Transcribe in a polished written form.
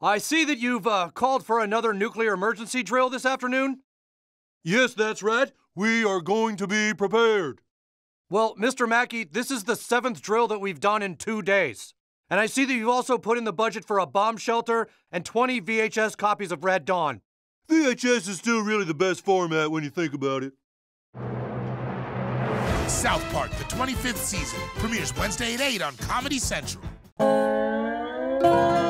I see that you've called for another nuclear emergency drill this afternoon. Yes, that's right. We are going to be prepared. Well, Mr. Mackey, this is the 7th drill that we've done in 2 days. And I see that you've also put in the budget for a bomb shelter and 20 VHS copies of Red Dawn. VHS is still really the best format when you think about it. South Park, the 25th season, premieres Wednesday at 8 on Comedy Central.